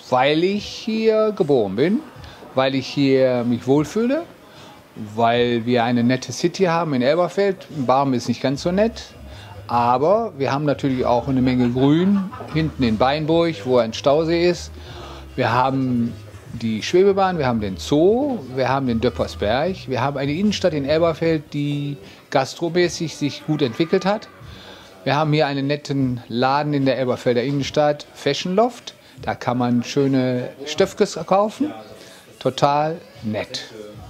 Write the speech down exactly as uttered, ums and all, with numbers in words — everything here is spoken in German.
weil ich hier geboren bin, weil ich hier mich wohlfühle, weil wir eine nette City haben in Elberfeld. Barmen ist nicht ganz so nett, aber wir haben natürlich auch eine Menge Grün hinten in Beinburg, wo ein Stausee ist. Wir haben die Schwebebahn, wir haben den Zoo, wir haben den Döppersberg, wir haben eine Innenstadt in Elberfeld, die gastromäßig sich gut entwickelt hat. Wir haben hier einen netten Laden in der Elberfelder Innenstadt, Fashion Loft. Da kann man schöne Stöffkes kaufen. Total nett.